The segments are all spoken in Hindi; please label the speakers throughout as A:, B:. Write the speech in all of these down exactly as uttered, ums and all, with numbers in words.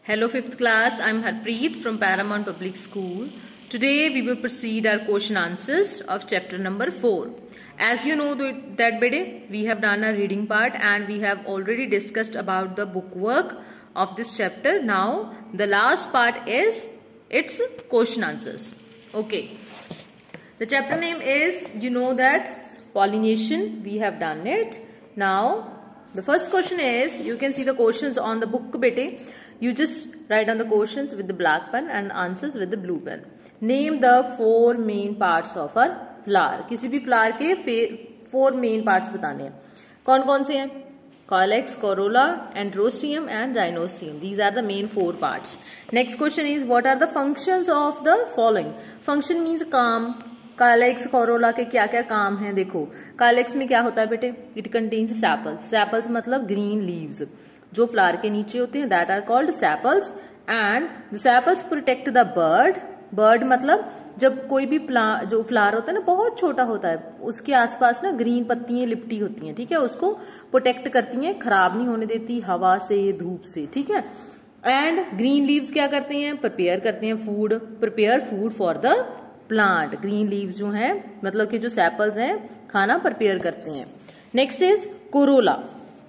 A: Hello fifth class, I am Harpreet from Paramount Public School. Today we will proceed our question answers of chapter number four. As you know that bede, we have done a reading part and we have already discussed about the book work of this chapter. Now the last part is its question answers. Okay. The chapter name is, you know that, pollination. We have done it. Now the first question is, you can see the questions on the book bete. You just write down the questions with the black pen and answers with the blue pen. Name the four main parts of a flower. किसी भी flower के four main parts बताने हैं. कौन कौन से हैं? Calyx, corolla, androecium and gynoecium. These are the main four parts. Next question is, what are the functions of the following? Function means काम. Calyx, corolla के क्या क्या काम हैं देखो. Calyx में क्या होता है बेटे? It contains sepals. Sepals मतलब green leaves. जो फ्लावर के नीचे होते हैं that are called sepals and the sepals protect the bud. Bud मतलब जब कोई भी जो फ्लावर होता है ना बहुत छोटा होता है उसके आसपास ना ग्रीन पत्तियां लिपटी होती हैं, ठीक है, उसको प्रोटेक्ट करती हैं, खराब नहीं होने देती हवा से धूप से, ठीक है. एंड ग्रीन लीव्स क्या करते हैं? प्रिपेयर करते हैं food, prepare food for the plant. Green leaves जो हैं मतलब कि जो सेपल्स हैं खाना प्रिपेयर करते हैं. Next is Corolla.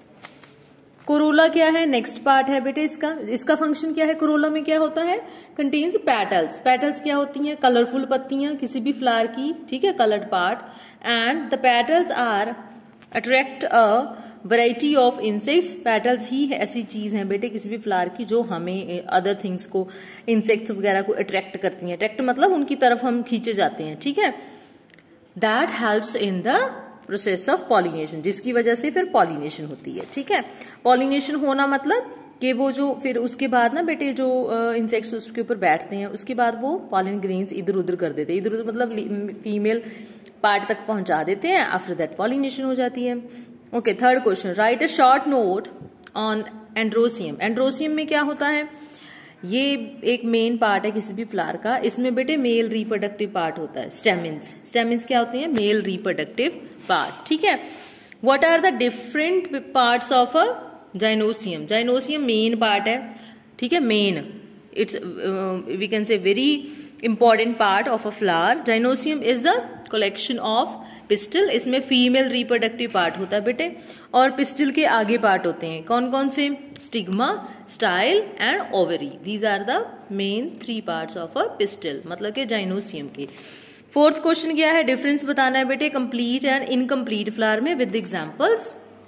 A: कोरोला क्या है? नेक्स्ट पार्ट है बेटे इसका. इसका फंक्शन क्या है? कोरोला में क्या होता है? Contains petals. पेटल्स क्या होती हैं? कलरफुल पत्तियां किसी भी फ्लावर की, ठीक है, coloured part. And the petals are attract a variety of insects. Petals ही ऐसी चीज है बेटे किसी भी फ्लावर की जो हमें अदर थिंग्स को, इंसेक्ट्स वगैरह को अट्रैक्ट करती हैं. अट्रैक्ट मतलब उनकी तरफ हम खींचे जाते हैं, ठीक है. That helps in the process of pollination, जिसकी वजह से फिर पॉलिनेशन होती है, ठीक है. पॉलिनेशन होना मतलब कि वो जो फिर उसके बाद ना बेटे जो इंसेक्ट्स उसके ऊपर बैठते हैं उसके बाद वो पॉलिन ग्रेन्स इधर उधर कर देते हैं, इधर उधर मतलब फीमेल पार्ट तक पहुंचा देते हैं. आफ्टर दैट पॉलिनेशन हो जाती है. Okay, third question, write a short note on androecium. Androecium में क्या होता है? ये एक मेन पार्ट है किसी भी फ्लावर का. इसमें बेटे मेल रिप्रोडक्टिव पार्ट होता है. स्टेमिन्स. स्टेमिन्स क्या होते हैं? मेल रिप्रोडक्टिव पार्ट, ठीक है. What are the different parts of a gynoecium. Gynoecium main part है, ठीक है, main. It's we can say very important part of a flower. Gynoecium is the collection of pistil. इसमें फीमेल रिप्रोडक्टिव पार्ट होता है बेटे और पिस्टल के आगे पार्ट होते हैं. कौन कौन से? Stigma, style and ovary. These are the main three parts of a pistil मतलब के जाइनोसियम के. फोर्थ क्वेश्चन क्या है? डिफरेंस बताना है बेटे कंप्लीट एंड इनकम्प्लीट फ्लावर में विद एग्जांपल्स.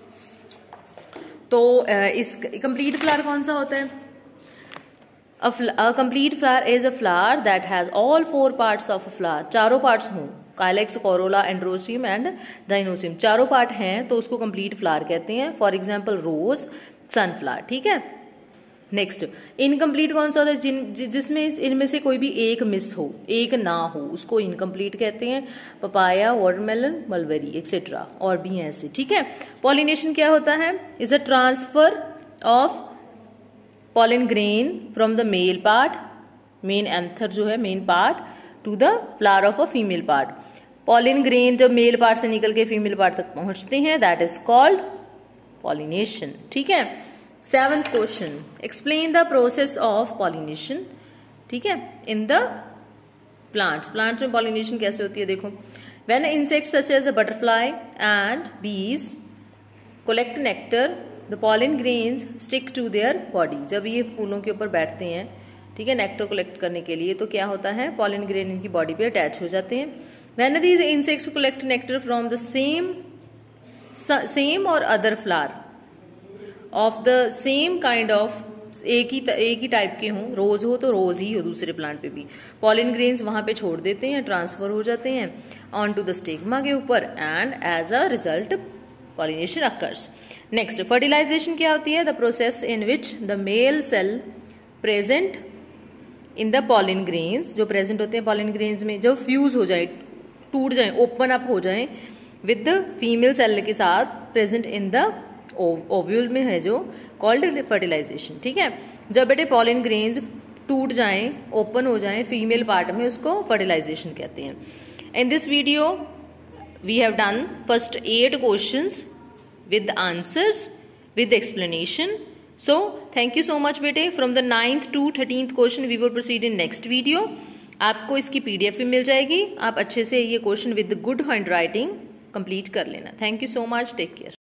A: तो इस कंप्लीट फ्लावर कौन सा होता है? A complete flower is a flower that has all four parts of a flower. चारों पार्ट्स हों, calyx, corolla, androecium and gynoecium, चारों पार्ट हैं तो उसको कंप्लीट फ्लावर कहते हैं. फॉर एग्जांपल रोज, सनफ्लावर, ठीक है. नेक्स्ट, इनकम्प्लीट कौन सा होता है? जिन जिसमें इनमें से कोई भी एक मिस हो, एक ना हो, उसको इनकम्प्लीट कहते हैं. पपाया, वाटरमेलन, मलबेरी एक्सेट्रा और भी हैं ऐसे, ठीक है. पॉलिनेशन क्या होता है? Is a transfer of pollen grain from the male part, main anther जो है main part, to the flower of a female part. pollen grain जब मेल पार्ट से निकल के फीमेल पार्ट तक पहुंचते हैं that is called pollination, ठीक है. Seventh question, explain the process of pollination, ठीक है, इन द प्लांट्स. प्लांट्स में पॉलिनेशन कैसे होती है देखो. When insects such as a butterfly and bees collect nectar, the pollen grains stick to their body. जब ये फूलों के ऊपर बैठते हैं, ठीक है, नेक्टर कलेक्ट करने के लिए, तो क्या होता है? पॉलन ग्रेन इनकी बॉडी पे अटैच हो जाते हैं. When these insects collect nectar from the same same or other flower of the same kind of, एक ही एक ही टाइप के हों, रोज हो तो रोज ही हो दूसरे प्लांट पे भी, पॉलन ग्रेन्स वहां पे छोड़ देते हैं, ट्रांसफर हो जाते हैं ऑन टू द स्टिग्मा के ऊपर and as a result pollination occurs. Next, fertilization क्या होती है? The process in which the male cell present in the pollen grains, जो प्रेजेंट होते हैं पॉलिन ग्रेन्स में, जब फ्यूज हो जाए, टूट जाए, ओपन अप हो जाए विद द फीमेल सेल के साथ प्रेजेंट इन द ओव्यूल में है जो कॉल्ड फर्टिलाइजेशन, ठीक है. जब बेटे पॉलिन ग्रेन्स टूट जाएं, ओपन हो जाएं फीमेल पार्ट में, उसको फर्टिलाइजेशन कहते हैं. In this video we have done first eight questions with answers, with explanation. So thank you so much बेटे. From the ninth to thirteenth question we will proceed in next video. आपको इसकी पीडीएफ भी मिल जाएगी. आप अच्छे से ये question with good handwriting complete कर लेना. Thank you so much. Take care.